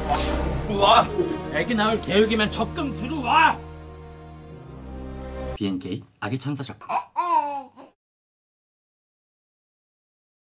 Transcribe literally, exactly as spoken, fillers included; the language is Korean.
우와, 애기 낳을 계획이면 적금 들어와. 비엔케이 아기 천사 작품.